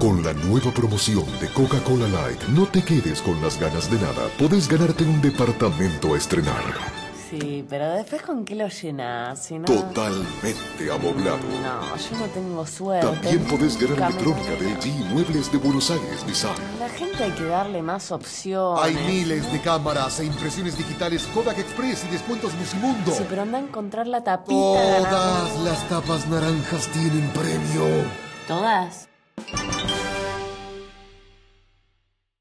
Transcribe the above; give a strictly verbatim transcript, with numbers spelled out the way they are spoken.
Con la nueva promoción de Coca-Cola Light, no te quedes con las ganas de nada. Podés ganarte un departamento a estrenar. Sí, pero después ¿con qué lo llenas? Si no... Totalmente amoblado. No, yo no tengo suerte. También podés ganar Nunca electrónica me- de L G y muebles de Buenos Aires Design. La gente hay que darle más opciones. Hay miles de cámaras e impresiones digitales Kodak Express y descuentos Musimundo. Sí, pero anda a encontrar la tapita. Todas ganando. las tapas naranjas tienen premio. ¿Todas?